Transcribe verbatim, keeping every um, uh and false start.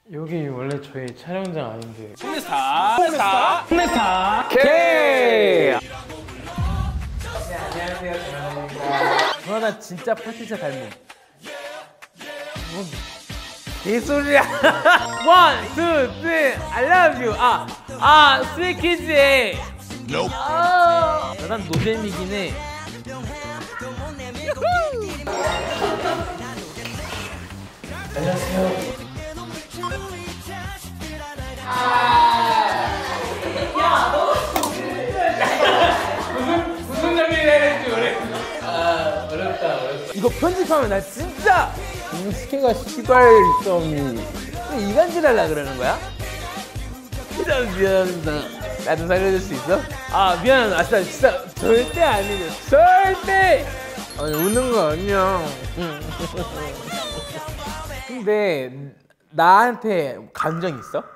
여기 원래 저희 촬영장 아닌데. 홈레스타 홈레스타 홈레스타 K. 네, 안녕하세요, 정한입니다. 조나단 진짜 파티자 닮음. 뭐 개소리야. 원, 투, 쓰리, I love you. 아, 아, 스위키즈의. 아, 난 노잼이긴 해. 안녕하세요. 무슨 장면을 해야 될지 모르겠어. 아, 어렵다, 어렵다. 이거 편집하면 나 진짜 스키가 시발성이. 이간질 하려 그러는 거야? 미안, 미안합니다. 나 좀 살려줄 수 있어? 아, 미안하다. 아, 진짜, 진짜 절대 아니죠. 절대! 아니, 우는 거 아니야. 근데 나한테 감정 있어?